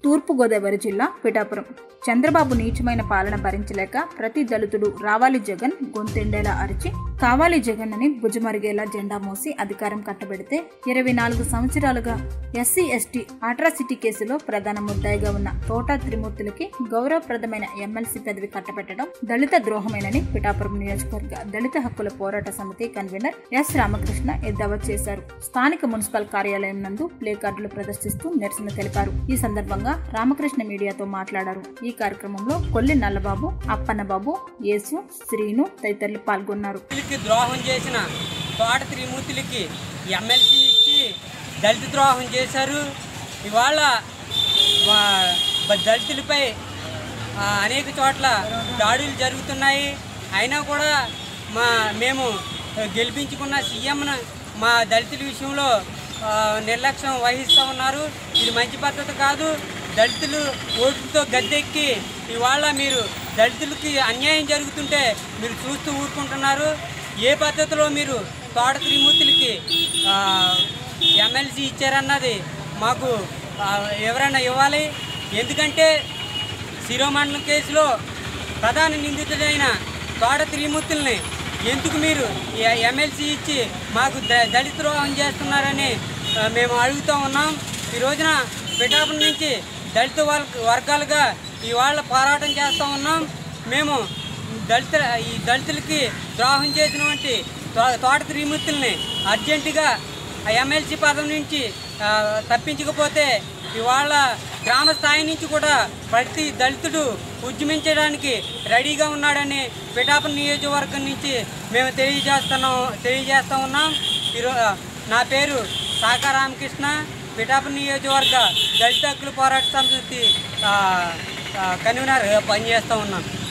తూర్పుగోదావరి జిల్లా పిఠాపురం. చంద్రబాబు నీచమైన పాలన భరించలేక ప్రతి దళితుడు రావాలి జగన్ గొంతెండేలా అరిచి కావాలి జగన్ అని భుజమరిగేలా జెండా మోసి అధికారం కట్టబెడితే 24 సంవత్సరాలుగా ఎస్సీ ఎస్టీ అట్రాసిటీ కేసులో ప్రధాన ముద్దాయిగా ఉన్న తోట త్రిమూర్తులకి గౌరవప్రదమైన ఎమ్మెల్సీ పదవి కట్టబెట్టడం దళిత ద్రోహమేనని పిఠాపురం నియోజకవర్గ దళిత హక్కుల పోరాట సమితి కన్వీనర్ ఎస్ రామకృష్ణ ఎద్దావా చేశారు. స్థానిక మున్సిపల్ కార్యాలయం నందు ప్లే కార్డులు ప్రదర్శిస్తూ నిరసన తెలిపారు. ఈ సందర్భంగా రామకృష్ణ మీడియాతో మాట్లాడారు. ఈ కార్యక్రమంలో కొల్లి నల్లబాబు, అప్పన్నబాబు, యేసు, శ్రీను తదితరులు పాల్గొన్నారు. ద్రోహం చేసిన తోట త్రిమూర్తులకి ఎమ్మెల్సీ ఇచ్చి దళిత ద్రోహం చేశారు. ఇవాళ దళితులపై అనేక చోట్ల దాడులు జరుగుతున్నాయి. అయినా కూడా మేము గెలిపించుకున్న సీఎంను మా దళితుల విషయంలో నిర్లక్ష్యం వహిస్తూ ఉన్నారు. ఇది మంచి పద్ధతి కాదు. దళితులు ఓటుతో గద్దెక్కి ఇవాళ మీరు దళితులకి అన్యాయం జరుగుతుంటే మీరు చూస్తూ ఊరుకుంటున్నారు. ఏ పద్ధతిలో మీరు తోట త్రిమూర్తులకి ఎమ్మెల్సీ ఇచ్చారన్నది మాకు ఎవరైనా ఇవ్వాలి. ఎందుకంటే శిరోమండలం కేసులో ప్రధాన నిందితుడైన తోట త్రిమూర్తుల్ని ఎందుకు మీరు ఎమ్మెల్సీ ఇచ్చి మాకు దళిత ద్రోహం చేస్తున్నారని మేము అడుగుతూ ఉన్నాం. ఈ రోజున పిఠాపురం నుంచి దళిత వర్గాలుగా ఇవాళ పోరాటం చేస్తూ ఉన్నాం. మేము ఈ దళితులకి ద్రోహం చేసినటువంటి తోట త్రిమూర్తుల్ని అర్జెంటుగా ఎమ్మెల్సీ పదవి నుంచి తప్పించకపోతే ఇవాళ గ్రామ స్థాయి నుంచి కూడా ప్రతి దళితుడు ఉద్యమించడానికి రెడీగా ఉన్నాడని పిఠాపురం నియోజకవర్గం నుంచి మేము తెలియజేస్తూ ఉన్నాం. నా పేరు సాకా రామకృష్ణ, పిఠాపురం నియోజకవర్గ దళిత హక్కుల పోరాట సమితి కన్వీనర్ పనిచేస్తూ ఉన్నాం.